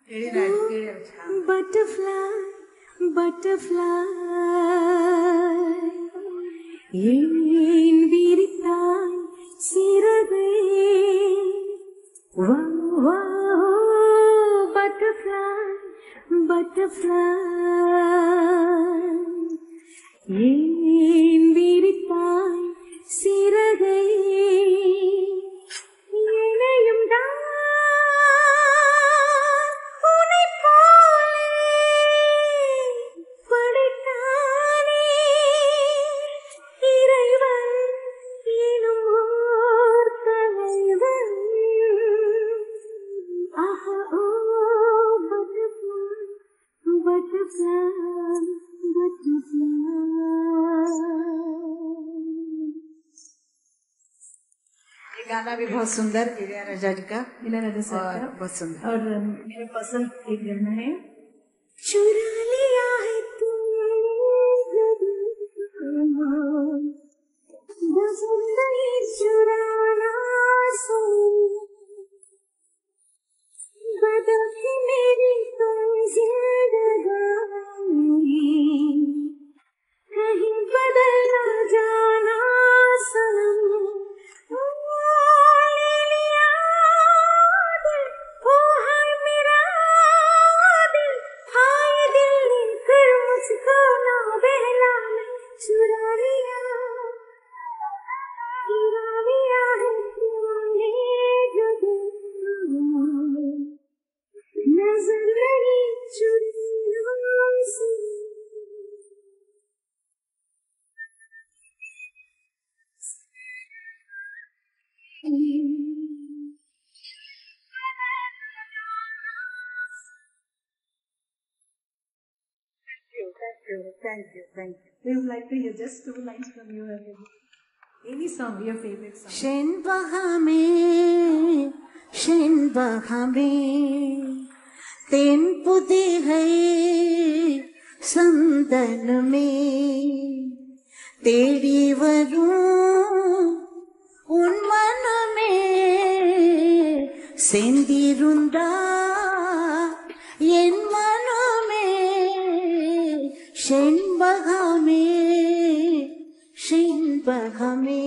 Butterfly, butterfly, ஏன் விரித்தாய் சிறகை? Wow, wow, butterfly, butterfly, ஏன் விரித்தாய் சிறகை? என்னையும் தான் உன்னைப் போலே படைத்தானே இறைவன் எனும் ஓர் தலைவன். ஆஹா, ஓ butterfly, butterfly, butterfly. गाना भी बहुत सुंदर इलैयाराजा जी का, इलैयाराजा सर का बहुत सुंदर। और मेरे पसंद एक गाना है, चुरा लिया है तूने चुराना सो बदल के मेरी तुम जिंदगानी कहीं बदल ना जाना सनम. Thank you. We would like to hear just 2 lines from you. Any song, your favorite song. शेनबहामे तेन पुदे है संदन में तेरी वरूं उन मन में सेंदिरुंदा என் மனமே शेनबहामे